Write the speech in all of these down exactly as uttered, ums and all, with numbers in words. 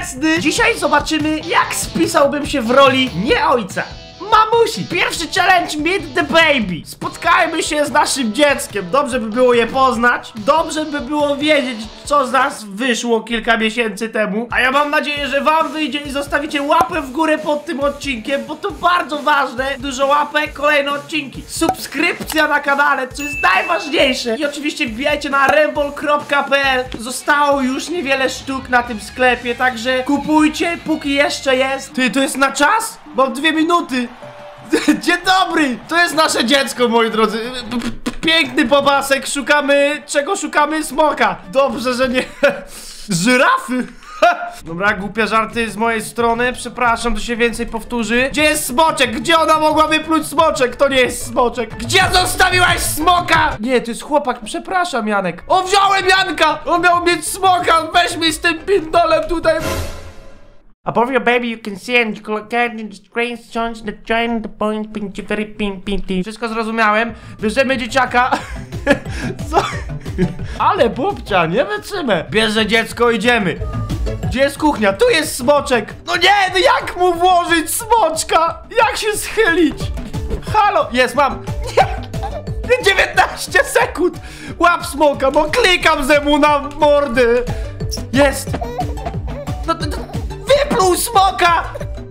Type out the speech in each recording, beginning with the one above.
grzeczny. Dzisiaj zobaczymy, jak spisałbym się w roli nie ojca, mamusi. Pierwszy challenge, meet the baby. Spotkajmy się z naszym dzieckiem. Dobrze by było je poznać. Dobrze by było wiedzieć, co z nas wyszło kilka miesięcy temu. A ja mam nadzieję, że wam wyjdzie i zostawicie łapę w górę pod tym odcinkiem, bo to bardzo ważne. Dużo łapek, kolejne odcinki. Subskrypcja na kanale, co jest najważniejsze. I oczywiście wbijajcie na rembol kropka pe el. Zostało już niewiele sztuk na tym sklepie, także kupujcie, póki jeszcze jest. Ty, to jest na czas? Mam dwie minuty. Dzień dobry! To jest nasze dziecko, moi drodzy. Piękny bobasek. Szukamy... Czego szukamy? Smoka. Dobrze, że nie... Żyrafy. Dobra, głupie żarty z mojej strony. Przepraszam, to się więcej powtórzy. Gdzie jest smoczek? Gdzie ona mogła wypluć smoczek? To nie jest smoczek. Gdzie zostawiłaś smoka? Nie, to jest chłopak. Przepraszam, Janek. O, wziąłem Janka! On miał mieć smoka. Weź mi z tym pindolem tutaj. Above your baby you can see and you can in the screen change the join the point pinky very pin pinky. Wszystko zrozumiałem. Bierzemy dzieciaka. Co? Ale babcia, nie wytrzymę. Bierze dziecko, idziemy. Gdzie jest kuchnia? Tu jest smoczek. No nie, no jak mu włożyć smoczka? Jak się schylić? Halo, jest, mam. Nie. dziewiętnaście sekund. Łap smoka, bo klikam ze mu na mordę. Jest. No to... Wypluł smoka!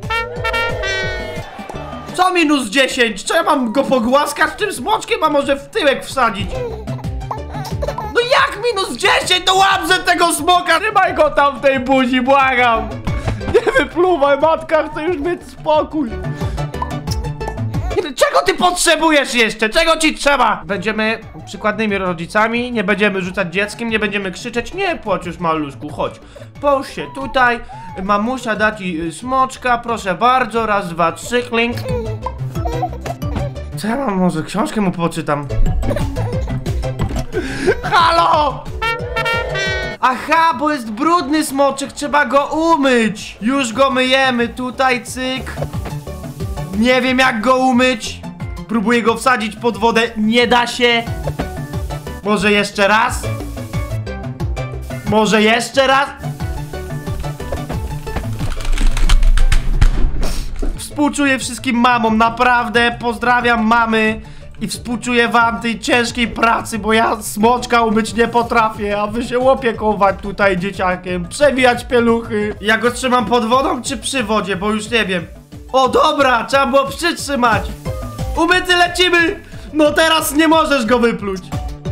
Co minus dziesięć? Czy ja mam go pogłaskać tym smoczkiem, a może w tyłek wsadzić? No jak minus dziesięć? To łapże tego smoka! Trzymaj go tam w tej buzi, błagam! Nie wypluwaj, matka chce już mieć spokój. Czego ty potrzebujesz jeszcze? Czego ci trzeba? Będziemy przykładnymi rodzicami, nie będziemy rzucać dzieckiem, nie będziemy krzyczeć. Nie płacz już, maluszku, chodź. Połóż się tutaj, mamusia da ci smoczka, proszę bardzo, raz, dwa, trzy, klink. Co ja mam, może książkę mu poczytam? Halo! Aha, bo jest brudny smoczek, trzeba go umyć. Już go myjemy, tutaj, cyk. Nie wiem, jak go umyć. Próbuję go wsadzić pod wodę. Nie da się. Może jeszcze raz? Może jeszcze raz? Współczuję wszystkim mamom. Naprawdę pozdrawiam mamy. I współczuję wam tej ciężkiej pracy, bo ja smoczka umyć nie potrafię. A wy się opiekować tutaj dzieciakiem. Przewijać pieluchy. Ja go trzymam pod wodą czy przy wodzie? Bo już nie wiem. O, dobra, trzeba było przytrzymać. Umyty, lecimy. No teraz nie możesz go wypluć.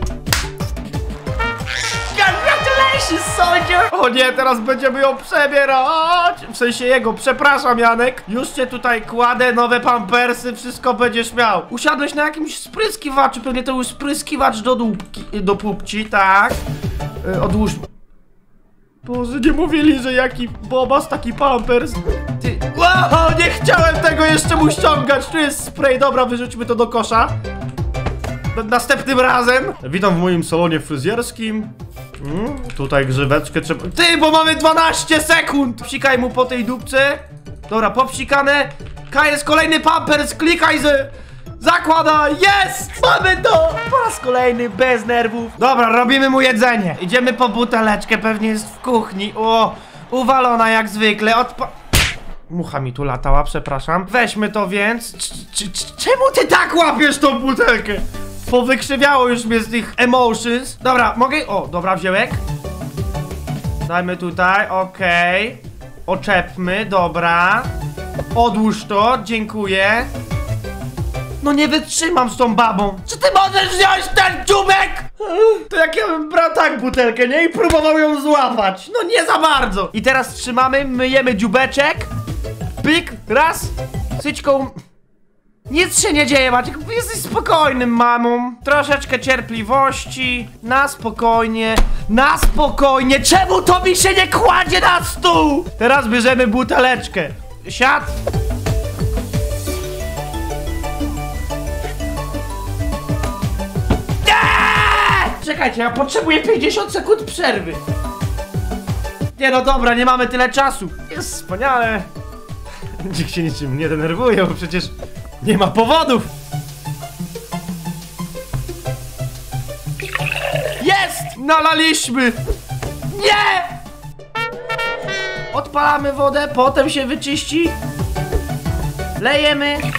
Congratulations, soldier. O nie, teraz będziemy ją przebierać. W sensie jego, przepraszam, Janek. Już cię tutaj kładę, nowe pampersy, wszystko będziesz miał. Usiadłeś na jakimś spryskiwaczu, pewnie to był spryskiwacz do dupki, do pupci, tak. Yy, odłóż. Boże, nie mówili, że jaki bobas, taki pampers. Ty... Wow, nie chciałem tego jeszcze mu ściągać. Tu jest spray, dobra, wyrzućmy to do kosza. Następnym razem. Witam w moim salonie fryzjerskim. Hmm, tutaj grzyweczkę trzeba... Ty, bo mamy dwanaście sekund. Psikaj mu po tej dupce. Dobra, popsikane. K jest kolejny pampers, klikaj z... Zakładaj, jest! Mamy to! Po raz kolejny, bez nerwów. Dobra, robimy mu jedzenie. Idziemy po buteleczkę, pewnie jest w kuchni. O, uwalona jak zwykle. Odpa... Mucha mi tu latała, przepraszam. Weźmy to więc. C -c -c Czemu ty tak łapiesz tą butelkę? Powykrzywiało już mnie z tych emotions. Dobra, mogę... O, dobra, wzięłek. Dajmy tutaj, okej. Okay. Oczepmy, dobra. Odłóż to, dziękuję. No nie wytrzymam z tą babą. Czy ty możesz wziąć ten dziubek? To jak ja bym brał tak butelkę, nie? I próbował ją złapać. No nie za bardzo. I teraz trzymamy, myjemy dziubeczek. Pyk, raz. Syćką. Nic się nie dzieje, Maciek. Jesteś spokojnym mamą. Troszeczkę cierpliwości. Na spokojnie. Na spokojnie. Czemu to mi się nie kładzie na stół? Teraz bierzemy buteleczkę. Siad. Czekajcie, ja potrzebuję pięćdziesiąt sekund przerwy. Nie no dobra, nie mamy tyle czasu. Jest wspaniale. Nikt się niczym nie denerwuje, bo przecież nie ma powodów. Jest! Nalaliśmy! Nie! odpalamy wodę, potem się wyczyści. Lejemy.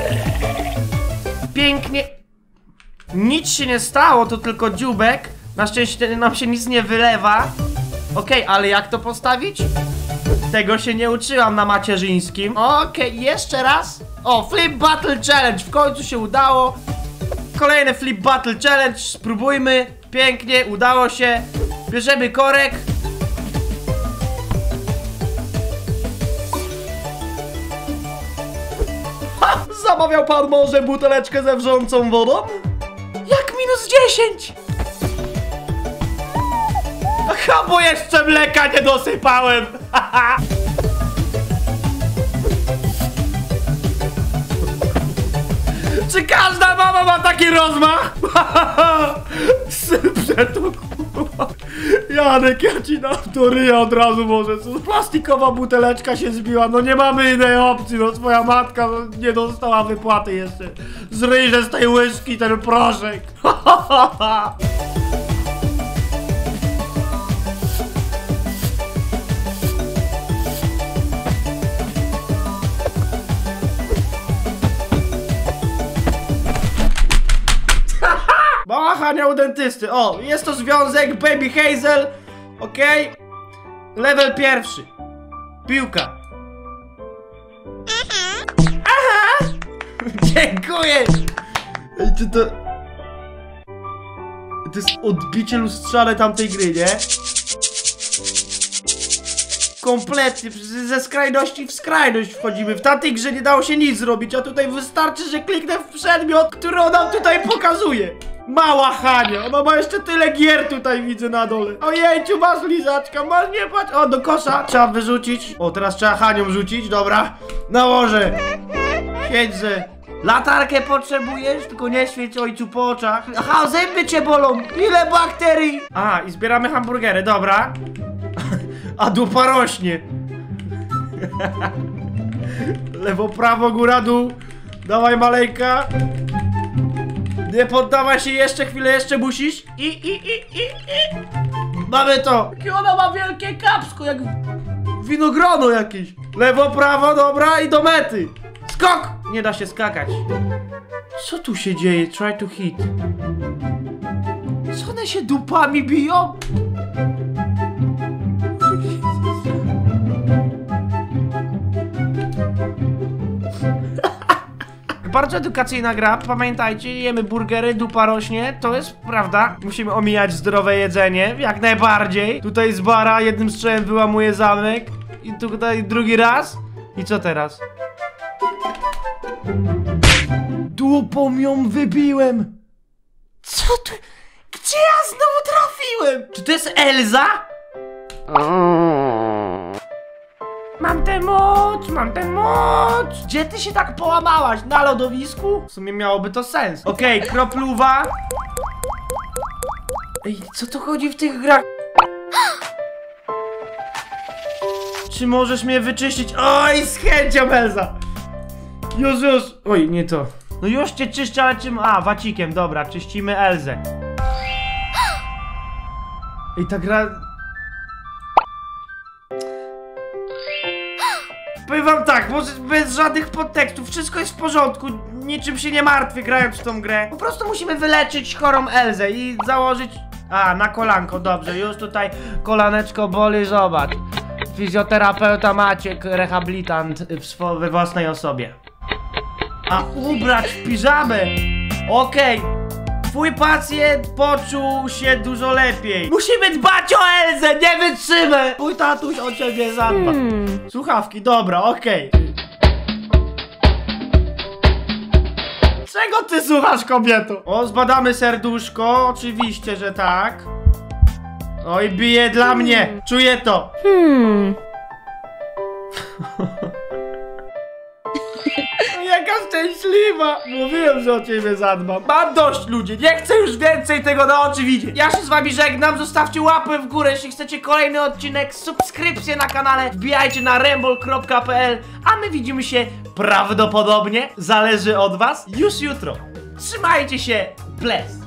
Pięknie. Nic się nie stało, to tylko dziubek. Na szczęście nam się nic nie wylewa. Okej, okay, ale jak to postawić? Tego się nie uczyłam na macierzyńskim. Okej, okay, jeszcze raz. O, Flip Battle Challenge, w końcu się udało. Kolejny Flip Battle Challenge, spróbujmy. Pięknie, udało się. Bierzemy korek. Ha! Zamawiał pan może buteleczkę ze wrzącą wodą? Jak minus dziesięć? Aha, bo jeszcze mleka nie dosypałem. Czy każda mama ma taki rozmach? Sypże to, kurwa. Janek, ja ci dam to ryja od razu może. Plastikowa buteleczka się zbiła, no nie mamy innej opcji, no twoja matka no, nie dostała wypłaty jeszcze. Zryjże z tej łyżki ten proszek. Mała Hania u dentysty. O, jest to związek Baby Hazel. Okej. Okay. Level pierwszy. Piłka. Aha. Dziękuję. Ej, czy to... To jest odbicie lustrzane tamtej gry, nie? Kompletnie, ze skrajności w skrajność wchodzimy. W tamtej grze nie dało się nic zrobić, a tutaj wystarczy, że kliknę w przedmiot, który on nam tutaj pokazuje. Mała Hania, ona ma jeszcze tyle gier tutaj widzę na dole. Ojejciu, masz lizaczka, masz nie patrz. O, do kosza trzeba wyrzucić. O, teraz trzeba Hanią rzucić, dobra. Nałożę. Siedzę. Latarkę potrzebujesz, tylko nie świeć ojcu po oczach. Aha, zęby cię bolą. Ile bakterii. A, i zbieramy hamburgery, dobra. A dupa rośnie. Lewo, prawo, góra, dół. Dawaj, malejka. Nie poddawaj się jeszcze, chwilę jeszcze musisz. I, i, i, i, i. Mamy to. Jakie ona ma wielkie kapsko, jak winogrono jakieś. Lewo, prawo, dobra i do mety. Skok! Nie da się skakać. Co tu się dzieje? Try to hit. Co one się dupami biją? Bardzo edukacyjna gra, pamiętajcie, jemy burgery, dupa rośnie, to jest prawda. Musimy omijać zdrowe jedzenie, jak najbardziej. Tutaj z bara jednym strzałem wyłamuje zamek. I tutaj drugi raz. I co teraz? Dupą ją wybiłem. Co tu? Gdzie ja znowu trafiłem? Czy to jest Elza? Mam tę moc, mam tę moc. Gdzie ty się tak połamałaś? Na lodowisku? W sumie miałoby to sens. Okej, okay, kropluwa. Ej, co to chodzi w tych grach? Czy możesz mnie wyczyścić? Oj, z chęcią, Elza. Już, już. Oj, nie to. No już cię czyszczę, ale czym? A, wacikiem, dobra, czyścimy Elzę. Ej, ta gra... Powiem wam tak, może bez żadnych podtekstów, wszystko jest w porządku, niczym się nie martwię grając w tą grę. Po prostu musimy wyleczyć chorą Elzę i założyć... A, na kolanko, dobrze, już tutaj kolaneczko boli, zobacz. Fizjoterapeuta Maciek, rehabilitant w swo we własnej osobie. A ubrać w piżamę? Okej. Okay. Twój pacjent poczuł się dużo lepiej. Musimy dbać o Elzę, nie wytrzymę. Twój tatuś o ciebie zadba. Hmm. Słuchawki, dobra, okej. Okay. Czego ty słuchasz, kobieto? O, zbadamy serduszko, oczywiście, że tak. Oj, bije dla hmm. mnie, czuję to. Hmm. Jaka szczęśliwa! Mówiłem, że o ciebie zadbam. Mam dość, ludzie, nie chcę już więcej tego na oczy widzieć. Ja się z wami żegnam, zostawcie łapę w górę, jeśli chcecie kolejny odcinek, subskrypcję na kanale, wbijajcie na rembol kropka p l, a my widzimy się prawdopodobnie, zależy od was, już jutro. Trzymajcie się, bless!